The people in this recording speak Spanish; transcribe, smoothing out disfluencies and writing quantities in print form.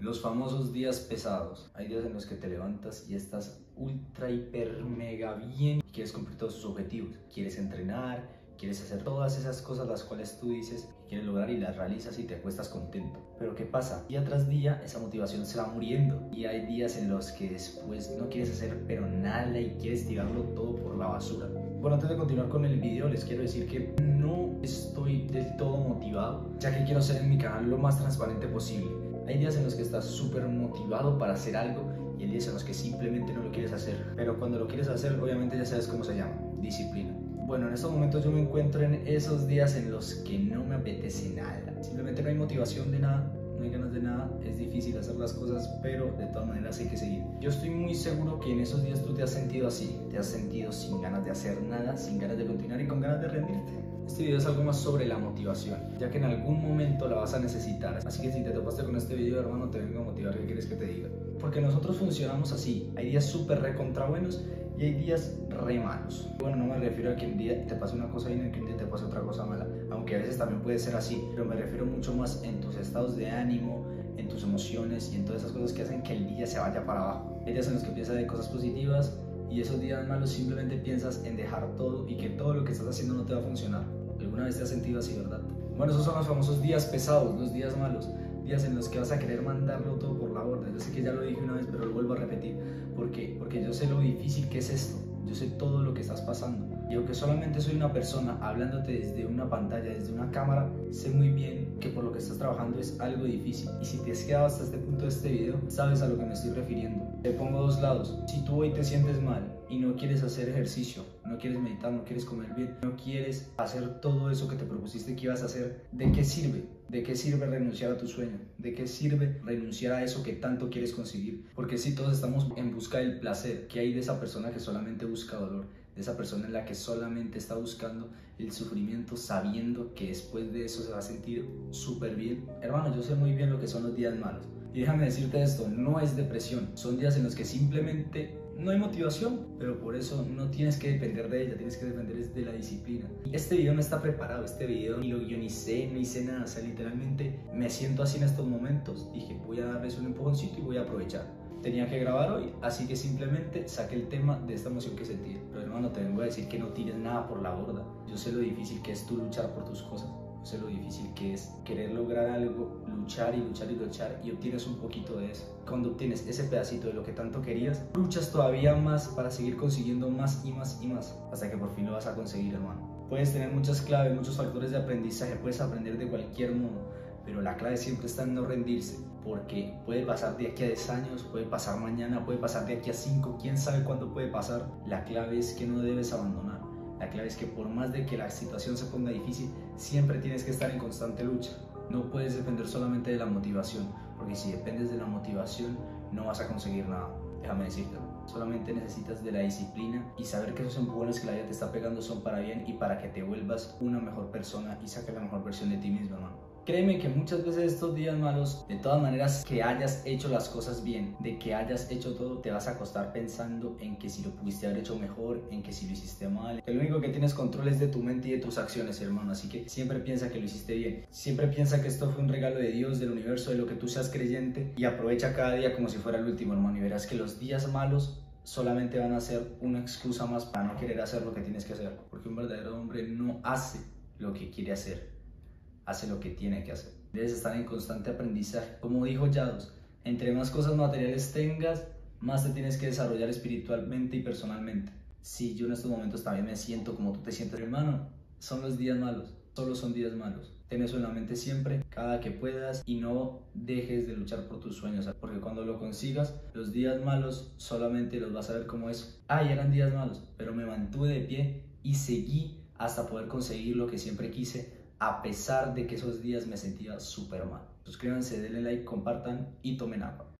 Los famosos días pesados. Hay días en los que te levantas y estás ultra, hiper, mega bien y quieres cumplir todos tus objetivos. Quieres entrenar, quieres hacer todas esas cosas las cuales tú dices que quieres lograr y las realizas y te acuestas contento. Pero ¿qué pasa? Día tras día esa motivación se va muriendo y hay días en los que después no quieres hacer pero nada y quieres tirarlo todo por la basura. Bueno, antes de continuar con el video les quiero decir que no estoy del todo motivado, ya que quiero ser en mi canal lo más transparente posible. Hay días en los que estás súper motivado para hacer algo y hay días en los que simplemente no lo quieres hacer. Pero cuando lo quieres hacer, obviamente ya sabes cómo se llama: disciplina. Bueno, en estos momentos yo me encuentro en esos días en los que no me apetece nada. Simplemente no hay motivación de nada, no hay ganas de nada, es difícil hacer las cosas, pero de todas maneras hay que seguir. Yo estoy muy seguro que en esos días tú te has sentido así, te has sentido sin ganas de hacer nada, sin ganas de continuar y con ganas de rendirte. Este video es algo más sobre la motivación, ya que en algún momento la vas a necesitar. Así que si te topaste con este video, hermano, te vengo a motivar. ¿Qué quieres que te diga? Porque nosotros funcionamos así. Hay días súper recontra buenos y hay días re malos. Bueno, no me refiero a que un día te pase una cosa bien y que un día te pase otra cosa mala, aunque a veces también puede ser así, pero me refiero mucho más en tus estados de ánimo, en tus emociones y en todas esas cosas que hacen que el día se vaya para abajo. Hay días en los que piensas de cosas positivas y esos días malos simplemente piensas en dejar todo y que todo lo que estás haciendo no te va a funcionar. ¿Alguna vez te has sentido así, verdad? Bueno, esos son los famosos días pesados, los días malos, días en los que vas a querer mandarlo todo por la borda. Yo sé que ya lo dije una vez, pero lo vuelvo a repetir. ¿Por qué? Porque yo sé lo difícil que es esto, yo sé todo lo que estás pasando. Y aunque solamente soy una persona hablándote desde una pantalla, desde una cámara, sé muy bien que por lo que estás trabajando es algo difícil. Y si te has quedado hasta este punto de este video, sabes a lo que me estoy refiriendo. Te pongo dos lados. Si tú hoy te sientes mal y no quieres hacer ejercicio, no quieres meditar, no quieres comer bien, no quieres hacer todo eso que te propusiste que ibas a hacer, ¿de qué sirve? ¿De qué sirve renunciar a tu sueño? ¿De qué sirve renunciar a eso que tanto quieres conseguir? Porque si todos estamos en busca del placer, ¿qué hay de esa persona que solamente busca dolor? De esa persona en la que solamente está buscando el sufrimiento, sabiendo que después de eso se va a sentir súper bien. Hermano, yo sé muy bien lo que son los días malos. Y déjame decirte esto, no es depresión, son días en los que simplemente no hay motivación, pero por eso no tienes que depender de ella, tienes que depender de la disciplina. Y este video no está preparado, este video ni lo guionicé, no hice nada, o sea, literalmente me siento así en estos momentos, dije voy a darles un empujoncito y voy a aprovechar. Tenía que grabar hoy, así que simplemente saqué el tema de esta emoción que sentí. Pero hermano, te vengo a decir que no tires nada por la borda. Yo sé lo difícil que es tú luchar por tus cosas. Yo sé lo difícil que es querer lograr algo, luchar y luchar y luchar y obtienes un poquito de eso. Cuando obtienes ese pedacito de lo que tanto querías, luchas todavía más para seguir consiguiendo más y más y más, hasta que por fin lo vas a conseguir, hermano. Puedes tener muchas claves, muchos factores de aprendizaje, puedes aprender de cualquier modo, pero la clave siempre está en no rendirse, porque puede pasar de aquí a 10 años, puede pasar mañana, puede pasar de aquí a 5, quién sabe cuándo puede pasar. La clave es que no debes abandonar. La clave es que por más de que la situación se ponga difícil, siempre tienes que estar en constante lucha. No puedes depender solamente de la motivación, porque si dependes de la motivación no vas a conseguir nada. Déjame decirte, solamente necesitas de la disciplina y saber que esos empujones que la vida te está pegando son para bien y para que te vuelvas una mejor persona y saques la mejor versión de ti mismo, hermano. Créeme que muchas veces estos días malos, de todas maneras que hayas hecho las cosas bien, de que hayas hecho todo, te vas a acostar pensando en que si lo pudiste haber hecho mejor, en que si lo hiciste mal. El único que tienes control es de tu mente y de tus acciones, hermano, así que siempre piensa que lo hiciste bien. Siempre piensa que esto fue un regalo de Dios, del universo, de lo que tú seas creyente, y aprovecha cada día como si fuera el último, hermano, y verás que los días malos solamente van a ser una excusa más para no querer hacer lo que tienes que hacer, porque un verdadero hombre no hace lo que quiere hacer, hace lo que tiene que hacer. Debes estar en constante aprendizaje. Como dijo Yados, entre más cosas materiales tengas, más te tienes que desarrollar espiritualmente y personalmente. Sí, yo en estos momentos también me siento como tú te sientes, hermano. Son los días malos, solo son días malos. Ten eso en la mente siempre, cada que puedas, y no dejes de luchar por tus sueños, porque cuando lo consigas, los días malos solamente los vas a ver como eso. Ay, eran días malos, pero me mantuve de pie y seguí hasta poder conseguir lo que siempre quise, a pesar de que esos días me sentía súper mal. Suscríbanse, denle like, compartan y tomen agua.